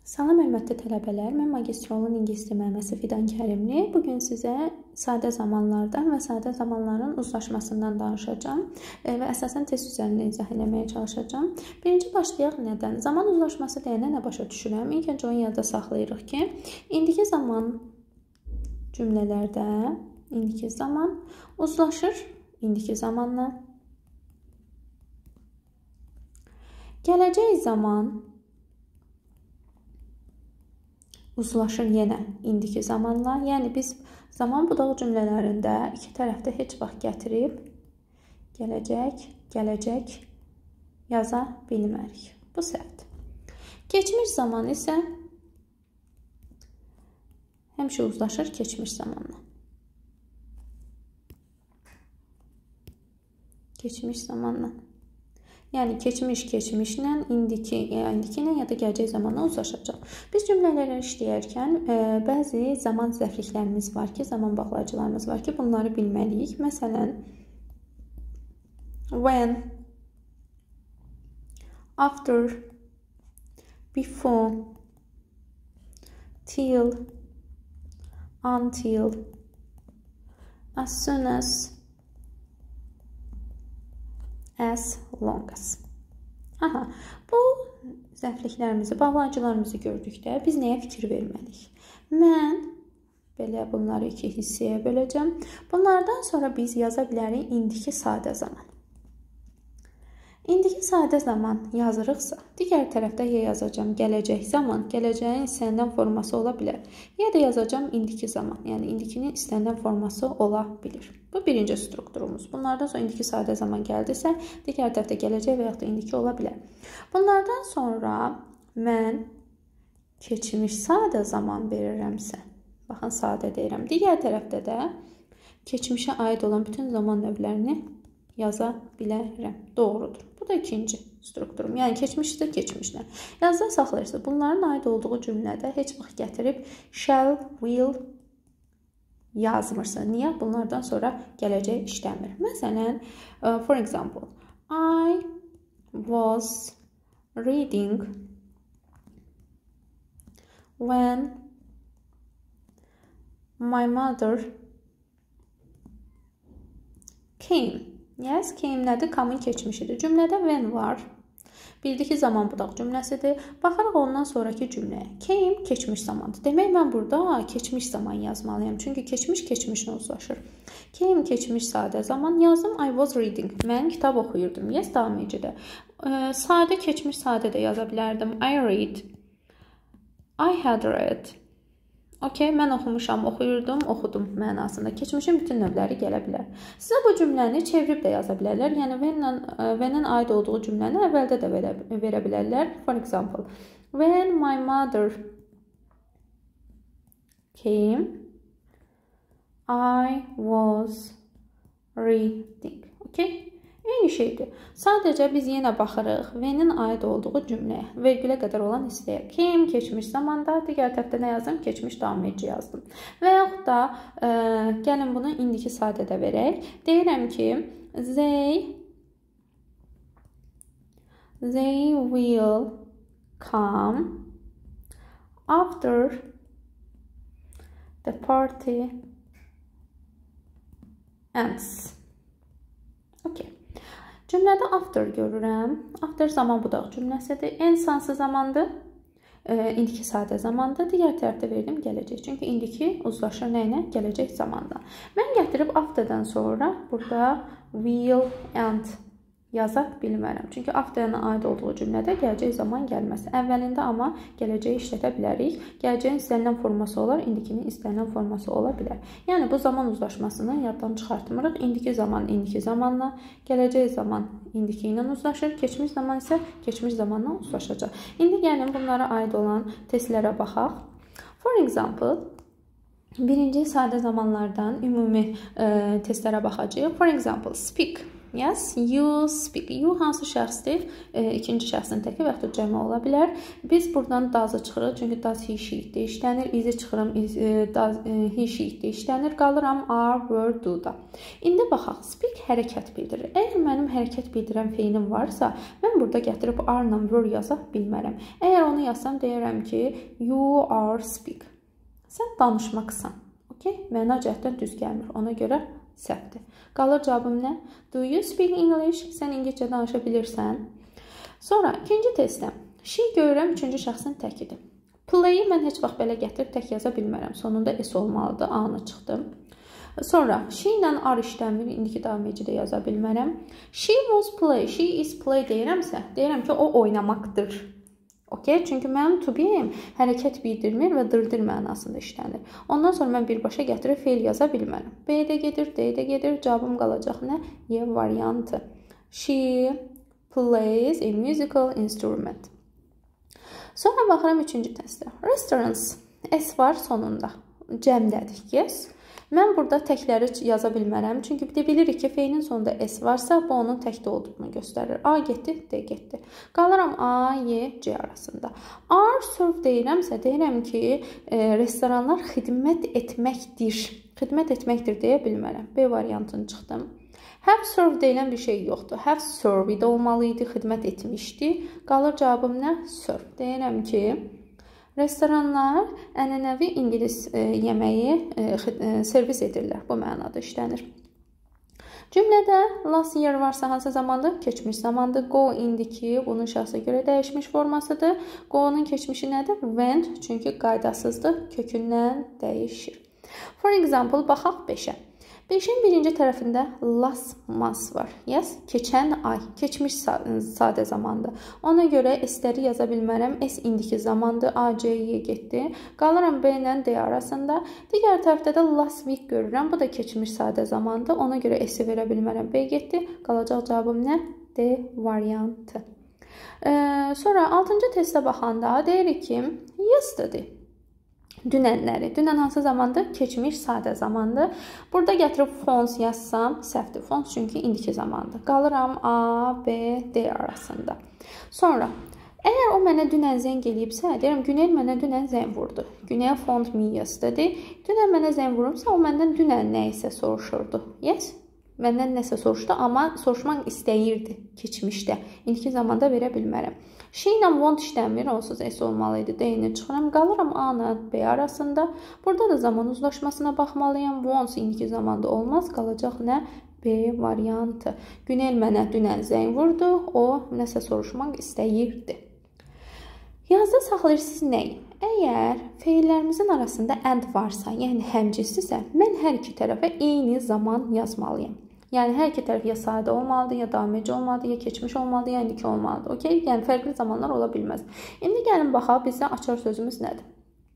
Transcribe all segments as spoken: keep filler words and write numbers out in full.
Salam hörmətli tələbələr, mən magistrolun ingilis dili müəlliməsi Fidan Kərimli. Bugün sizə sadə zamanlardan və sadə zamanların uzlaşmasından danışacağım və əsasən test üzərində izah etməyə çalışacağım. Birinci başlayaq nədən? Zaman uzlaşması deyəndə nə başa düşürəm? İlk öncə onu yadda saxlayırıq ki, indiki zaman cümlələrdə indiki zaman uzlaşır indiki zamanla. Gələcək zaman uzlaşır yenə indiki zamanla. Yəni biz zaman budağı cümlələrində iki tərəfdə heç vaxt gətirib gələcək, gələcək yaza bilmərik. Bu səhvdir. Keçmiş zaman isə həmişə uzlaşır keçmiş zamanla. Keçmiş zamanla. Yəni keçmiş keçmişlə, indiki, yəni indiki ilə ya da gələcək zamanla uzlaşacaq. Biz cümlələri işləyərkən e, bəzi zaman zərfliklərimiz var ki, zaman bağlayıcılarımız var ki, bunları bilməliyik. Məsələn, when, after, before, till, until, as soon as, as long as. Aha, bu zərfliklərimizi, bağlayıcılarımızı gördükdə biz nəyə fikir verməliyik? Mən belə bunları iki hissəyə böləcəm. Bunlardan sonra biz yaza bilərik indiki sadə zaman. İndiki sadə zaman yazırıqsa, digər tərəfdə ya yazacağım gələcək zaman, gələcəyin istənilən forması ola bilər. Ya da yazacağım indiki zaman, yəni indikinin istənilən forması ola bilir. Bu birinci strukturumuz. Bunlardan sonra indiki sadə zaman gəldisə, digər tərəfdə gələcək və yaxud da indiki ola bilər. Bunlardan sonra mən keçmiş sadə zaman verirəmsə, baxın sadə deyirəm. Digər tərəfdə də keçmişə aid olan bütün zaman növlərini yaza bilərəm. Doğrudur. Bu da ikinci strukturum. Yəni keçmişdə keçmişlə. Yazda saxlayırsınız. Bunların aid olduğu cümlədə heç vaxt gətirib shall, will yazmırsın. Niyə? Bunlardan sonra gələcək işləmir. Məsələn, for example, I was reading when my mother came. Yes, came nədir? Come'ın keçmişidir. Cümlədə when var. Bildiki zaman budaq cümləsidir. Baxaraq ondan sonraki cümləyə. Came keçmiş zamandır. Demək mən burada keçmiş zaman yazmalıyam. Çünki keçmiş keçmişlə uzlaşır. Came keçmiş sadə zaman yazdım. I was reading. Mən kitab oxuyurdum. Yes, davam edəcək. Sadə keçmiş sadə də yaza bilərdim. I read. I had read. Okay, mən oxumuşam, oxuyurdum, oxudum mənasında. Keçmişin bütün növləri gələ bilər. Sizə bu cümləni çevirib də yaza bilərlər. Yəni, when-ın aid olduğu cümləni əvvəldə də verə, verə bilərlər. For example, when my mother came, I was reading. Okay? Eyni şeydir. Sadəcə biz yenə baxırıq when-in aid olduğu cümləyə, vergülə qədər olan hissəyə. Came keçmiş zamanda, digər tərəfdə nə yazdım? Keçmiş davam edici yazdım. Və yaxud da ə, gəlin bunu indiki sadədə verək. Deyirəm ki, they they will come after the party ends. Okay. Cümlədə after görürəm. After zaman budaq cümləsidir. Ends hansı zamandır? E, indiki sadə zamandır. Digər tərəfdə verdim gələcək. Çünki indiki uzlaşır nə ilə? Gələcək zamanda. Mən gətirib afterdən sonra burada will and yaza bilmərəm. Çünki afterdən aid olduğu cümlədə gələcək zaman gəlməz. Əvvəlində amma gələcəyi işlədə bilərik. Gələcəyin istənilən forması olar, indikinin istənilən forması ola bilər. Yəni bu zaman uzlaşmasını yaddan çıxartmırıq. İndiki zaman indiki zamanla, gələcək zaman indiki ilə uzlaşır, keçmiş zaman isə keçmiş zamanla uzlaşacaq. İndi gəlin bunlara aid olan testlərə baxaq. For example, birinci sadə zamanlardan ümumi e, testlərə baxacağıq. For example, speak. Yes, you speak. You hansı şəxsdir? E, ikinci şəxsin təki və yaxud da cəmi ola bilər. Biz buradan does-ı çıxırıq. Çünki does he she-də işlənir. Is-i çıxırım. Is, e, does e, he she-də işlənir. Qalıram are, were, do-da. İndi baxaq. Speak hərəkət bildirir. Əgər mənim hərəkət bildirən feilim varsa, mən burada gətirib are-la were yaza bilmərəm. Əgər Əgər onu yazsam deyirəm ki, you are speak. Sən danışmaqsan. Okay? Məna cəhətdən düz gəlmir. Ona görə səhvdir. Qalır cavabım nə? Do you speak English? Sən İngiliscə danışa bilirsən. Sonra ikinci testdə. She görürəm üçüncü şəxsin təkidir. Play-i mən heç vaxt belə gətirib tək yaza bilmərəm. Sonunda S olmalıdır. A-nı çıxdım. Sonra she ilə ar işləmir. İndiki davam ecidə yaza bilmərəm. She was play. She is play deyirəmsə, deyirəm ki, o oynamaqdır. Okay? Çünki mənim to be-im hərəkət bildirmir və dırdır mənasında işlənir. Ondan sonra mən birbaşa gətirib feil yaza bilmərəm. B-də gedir, D-də gedir. Cavabım qalacaq nə? Y variantı. She plays a musical instrument. Sonra baxıram üçüncü testdə. Restaurants. S var sonunda. Cəmdədir. Yes. Mən burada təkləri yaza bilmərəm. Çünki bir də bilirik ki, feilin sonunda S varsa, bu onun təkdə olduğunu göstərir. A getdi, D getdi. Qalıram A, Y, C arasında. Are serve deyirəmsə, deyirəm ki, e, restoranlar xidmət etməkdir. Xidmət etməkdir deyə bilmərəm. B variantını çıxdım. Have served deyilən bir şey yoxdur. Have served olmalıydı, xidmət etmişdi. Qalır cavabım nə? Serve. Deyirəm ki, restoranlar ənənəvi ingilis e, yeməyi e, e, servis edirlər. Bu mənada işlənir. Cümlədə last year varsa hansı zamandır? Keçmiş zamandır. Go indiki bunun şəxsə görə dəyişmiş formasıdır. Go-nun keçmişi nədir? Went. Çünki qaydasızdır. Kökündən dəyişir. For example, baxaq beşə. beşin birinci tərəfində last month var. Yes, keçən ay, keçmiş sadə zamandır. Ona görə S-ləri yaza bilmərəm. S indiki zamandır. A, C, Y getdi. Qalıram B ilə D arasında. Digər tərəfdə də last week görürəm. Bu da keçmiş sadə zamandır. Ona görə S-i verə bilmərəm. B getdi. Qalacaq cavabım nə? D variantı. Ee, sonra altıncı testə baxanda deyirik ki, yesterday. Dünənləri. Dünən hansı zamandır? Keçmiş sadə zamandır. Burada gətirib phones yazsam səhvdir. Phones çünki indiki zamandır. Qalıram A, B, D arasında. Sonra, əgər o mənə dünən zəng eləyibsə, deyirəm, Günel mənə dünən zəng vurdu. Günel phoned me yesterday. Dünən mənə zəng vurubsa, o məndən dünən nə isə soruşurdu. Yes? Məndən nəsə soruşdu, amma soruşmaq istəyirdi keçmişdə. İndiki zamanda verə bilmərəm. She ilə want işləmir, onsuz S olmalıydı. D-ni çıxıram, qalıram A ilə B arasında. Burada da zaman uzlaşmasına baxmalıyam. Want indiki zamanda olmaz, qalacaq nə? B variantı. Günel mənə dünən zəng vurdu, o nəsə soruşmaq istəyirdi. Yazda saxlayırsınız nəyi? Əgər feillərimizin arasında and varsa, yəni həmcinslisə, mən hər iki tərəfə eyni zaman yazmalıyam. Yəni hər iki tərəf ya sadə olmalıdır, ya davamici olmalıdır, ya keçmiş olmalıdır, ya indiki olmalıdır. Okay? Yəni fərqli zamanlar ola bilməz. İndi gəlin baxaq, bizə açar sözümüz nədir?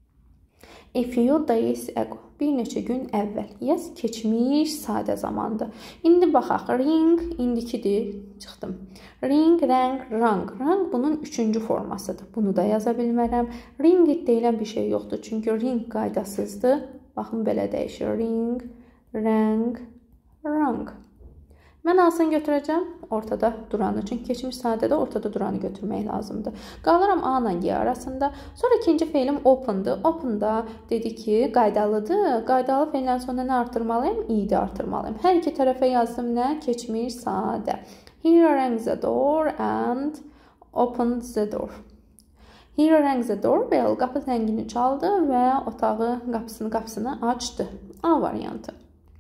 A few days ago. Bir neçə gün əvvəl. Yes, keçmiş sadə zamandır. İndi baxaq. Ring indikidir. Çıxdım. Ring, rang, rang. Rang bunun üçüncü formasıdır. Bunu da yaza bilmərəm. Ring deyilən bir şey yoxdur. Çünki ring qaydasızdır. Baxın, belə dəyişir. Ring, rang, rang. Mən hansını götürəcəm? Ortada duranı. Çünki keçmiş sadədə ortada duranı götürmək lazımdır. Qalıram A ilə Y arasında. Sonra ikinci feilim open'dır. Open'da dedi ki, qaydalıdır. Qaydalı feillərin sonuna nə artırmalıyım? I-də artırmalıyım. Hər iki tərəfə yazdım nə? Keçmiş sadə. He rang the door and opened the door. He rang the doorbell. Qapı zəngini çaldı və otağı qapısını qapısını açdı. A variantı.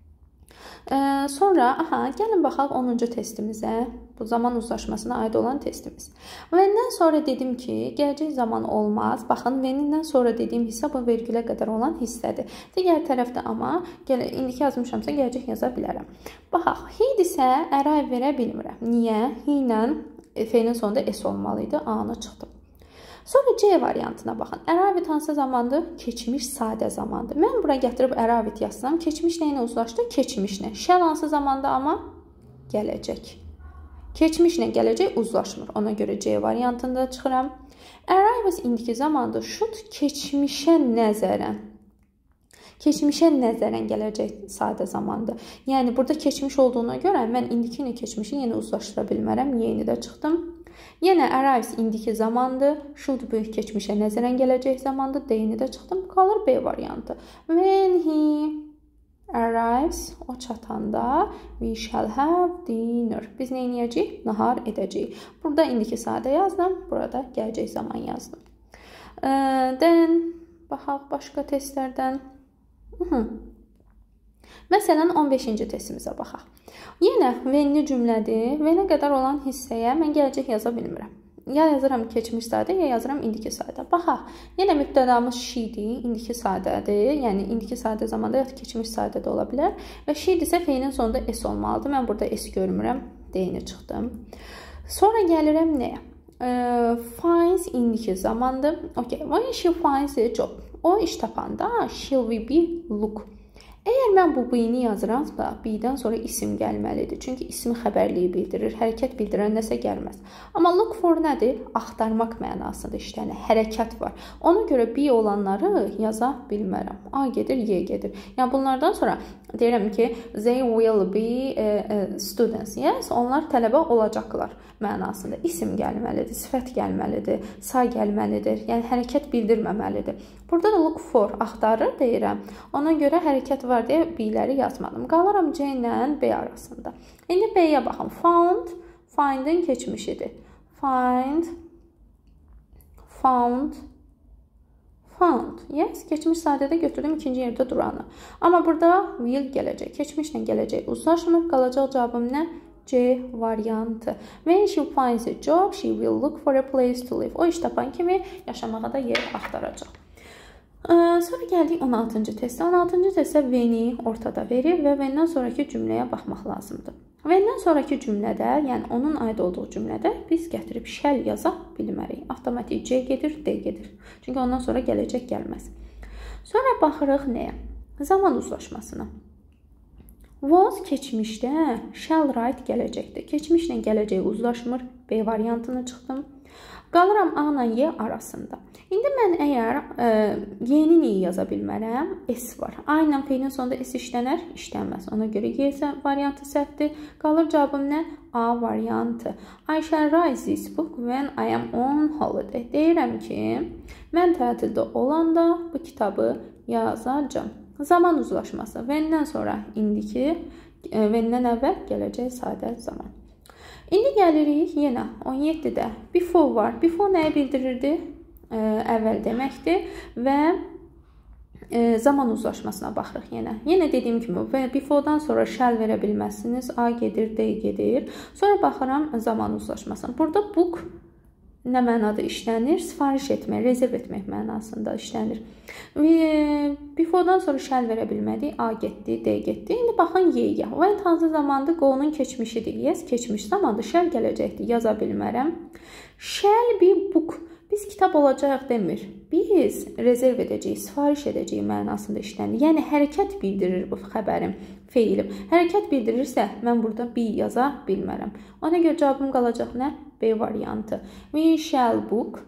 Ee, sonra, aha, gəlin baxaq onuncu testimizə. Bu zaman uzlaşmasına aid olan testimiz. Vəndən sonra dedim ki, gələcək zaman olmaz. Baxın, vəndən sonra dediyim hissə bu vergülə qədər olan hissədir. Digər tərəfdə amma, gəl, indiki yazmışamsa gələcək yaza bilərəm. Baxaq, he-dirsə arrive verə bilmirəm. Niyə? He ilə feilin sonunda S olmalıydı. A-nı çıxdım. Sonra C variantına baxın. Əravit hansı zamandır? Keçmiş sadə zamandır. Mən bura gətirib əravit yazsam, keçmiş nəyinə uzlaşdı? Keçmişlə. Shall hansı zamanda amma? Gələcək. Keçmişlə gələcək uzlaşmır. Ona görə C variantında çıxıram. Arrives indiki zamandır. Should keçmişə nəzərən. Keçmişə nəzərən gələcək sadə zamandır. Yəni, burada keçmiş olduğuna görə mən indiki ilə keçmişi yenə uzlaşdıra bilmərəm. Yeni də çıxdım. Yenə arrives indiki zamandır. Should böyük keçmişə nəzərən gələcək zamandır. D-ni də çıxdım. Qalır B variantı. When he arrives, o çatanda we shall have dinner. Biz nə edəcəyik? Nahar edəcəyik. Burada indiki sadə yazdım. Burada gələcək zaman yazdım. Then baxaq başqa testlərdən. Məsələn, on beşinci testimizə baxaq. Yenə venli cümlədir. Venə qədər olan hissəyə mən gələcək yaza bilmirəm. Ya yazıram keçmiş sadə, ya yazıram indiki sadə. Baxaq, yenə mübtədamız she'dir, indiki sadədir. Yəni, indiki sadə zamanda ya da keçmiş sadə də ola bilər. Və she'dirsə feilin sonunda s olmalıdır. Mən burada s görmürəm, d-ni çıxdım. Sonra gəlirəm nəyə? Finds indiki zamandır. Okay, when she finds a job. O iş tapanda, she will be look. Əgər mən bu b-ni yazıramsa, b-dən sonra isim gəlməlidir. Çünki ismi xəbərliyi bildirir, hərəkət bildirən nəsə gəlməz. Amma look for nədir? Axtarmaq mənasında işlənir, hərəkət var. Ona görə b olanları yaza bilmərəm. A gedir, y gedir. Yəni bunlardan sonra deyirəm ki, they will be students. Yes, onlar tələbə olacaqlar mənasında. İsim gəlməlidir, sifət gəlməlidir, say gəlməlidir. Yəni hərəkət bildirməməlidir. Burada da look for, axtarır deyirəm. Ona görə hərəkət var deyə b-ləri yazmadım. Qalıram C ilə B arasında. İndi B-yə baxın. Found, find'in keçmişidir. Find, found, found. Yes, keçmiş sadədə götürdüm ikinci yerdə duranı. Amma burada will gələcək. Keçmişlə gələcək uzlaşmır. Qalacaq cavabım nə? C variantı. When she finds a job, she will look for a place to live. O iş tapan kimi yaşamağa da yer axtaracaq. Sonra gəldik on altıncı testə. on altıncı testə when-i ortada verir və when-dən sonraki cümləyə baxmaq lazımdır. When-dən sonraki cümlədə, yəni onun aid olduğu cümlədə biz gətirib shall yaza bilmərik. Avtomatik C gedir, D gedir. Çünki ondan sonra gələcək gəlməz. Sonra baxırıq nəyə? Zaman uzlaşmasına. Was keçmişdə, shall right gələcəkdir. Keçmişlə gələcək uzlaşmır. B variantını çıxdım. Qalıram A ilə Y arasında. İndi mən əgər e, Y-ni niyə yaza bilmərəm? S var. A ilə P-nin sonunda S işlənər, işlənməz. Ona görə Y variantı səhvdir. Qalır cavabım nə? A variantı. I shall write this book when I am on holiday. Deyirəm ki, mən tətildə olanda bu kitabı yazacağam. Zaman uzlaşması. When-dən sonra indiki, e, when-dən əvvəl gələcək sadə zaman. İndi gəlirik yenə on yeddidə before var. Before nəyə bildirirdi? Ə, əvvəl deməkdir və ə, zaman uzlaşmasına baxırıq yenə. Yenə dediyim kimi və before'dan sonra shall verə bilməzsiniz. A gedir, D gedir. Sonra baxıram zaman uzlaşmasına. Burada book nə mənada işlənir? Sifariş etmək, rezerv etmək mənasında işlənir. Before'dan sonra shall verə bilmədik. A getdi, D getdi. İndi baxın Y-yə. When hansı zamanda go-nun keçmişidir. Yes, keçmiş zamanda shall gələcəkdir. Yaza bilmərəm. Shall be book. Biz kitab olacaq demir. Biz rezerv edəcəyik, sifariş edəcəyik mənasında işlənir. Yəni hərəkət bildirir bu xəbərim, feilim. Hərəkət bildirirsə, mən burada be yaza bilmərəm. Ona görə cavabım qalacaq nə? B variantı. We shall book.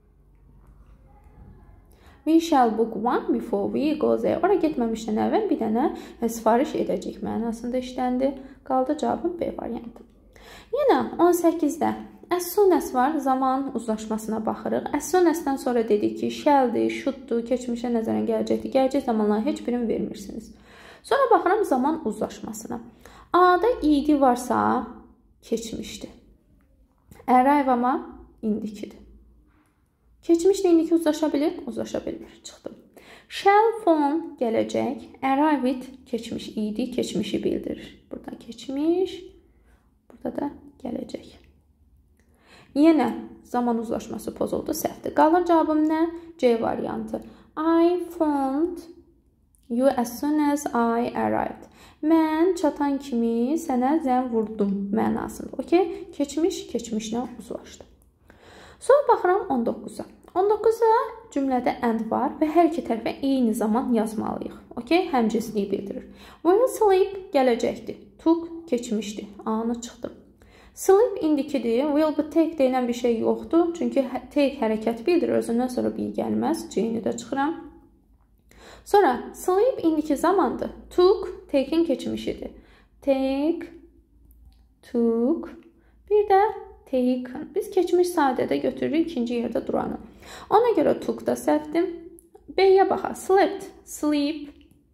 We shall book one before we go there. Ora getməmişdən əvvəl bir dənə sifariş edəcəyik mənasında işləndi. Qaldı cavabım B variantı. Yenə on səkkizdə as soon as var, zaman uzlaşmasına baxırıq. As soon as-dən sonra dedik ki, shall-dir, should-dur, keçmişə nəzərən gələcəkdir. Gələcək zamanları heç birini vermirsiniz. Sonra baxıram zaman uzlaşmasına. A-da id varsa keçmişdir. Arrive amma indikidir. Keçmişlə indiki uzlaşa bilir, uzlaşa bilmir. Çıxdım. Shall phone gələcək. Arrive it keçmiş idi, keçmişi bildirir. Burada keçmiş, burada da gələcək. Yenə zaman uzlaşması pozuldu, səhvdir. Qalır cavabım nə? C variantı. I found you as soon as I arrived. Mən çatan kimi sənə zəng vurdum mənasında. Okay? Keçmiş, keçmişlə uzlaşdı. Sonra baxıram on doqquza. on doqquza cümlədə and var və hər iki tərəfə eyni zaman yazmalıyıq. Okay? Həmcinsliyi bildirir. Will sleep gələcəkdir. Took keçmişdir. Anı çıxdım. Sleep indikidir. Will be take deyilən bir şey yoxdur. Çünki take hərəkət bildirir. Özündən sonra bir gəlməz. C-ni də çıxıram. Sonra sleep indiki zamandır. Took take'in keçmişidir. Take, took, bir də taken. Biz keçmiş sadədə götürürük ikinci yerdə duranı. Ona görə took da səhvdir. B-yə baxaq. Slept, sleep,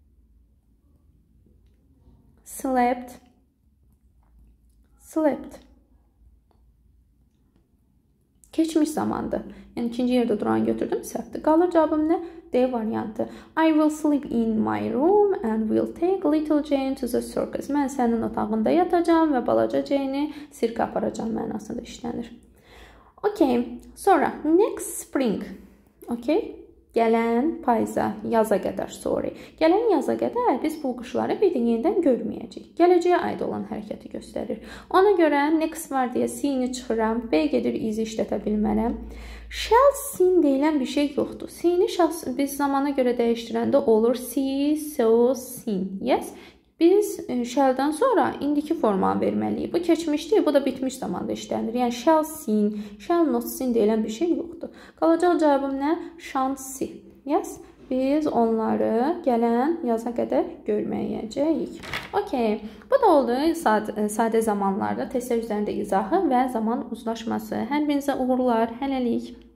slept, slept. Keçmiş zamandır. Yəni ikinci yerdə duran götürdüm, səhvdir. Qalır cavabım nə? D variantı. I will sleep in my room and will take little Jane to the circus. Mən sənin otağında yatacağam və balaca Jane'i sirkə aparacağam mənasında işlənir. Okay. Sonra next spring. Okay. Gələn payıza, yaza qədər, sorry. Gələn yaza qədər biz bu quşları bir də yenidən görməyəcəyik. Gələcəyə aid olan hərəkəti göstərir. Ona görə next var deyə see-ni çıxıram. B gedir is-i işlətə bilmərəm. Shall seen deyilən bir şey yoxdur. See-ni biz zamana görə dəyişdirəndə olur see, so, seen. Yes? Biz shall-dan sonra indiki formanı verməliyik. Bu keçmişdir, bu da bitmiş zamanda işlənir. Yəni shall seen, shall not seen deyilən bir şey yoxdur. Qalacaq cavabım nə? Shan't see. Yes? Biz onları gələn yaza qədər görməyəcəyik. Okay. Bu da oldu sadə, sadə zamanlarda testlər üzərində izahı və zaman uzlaşması. Hər birinizə uğurlar, hələlik.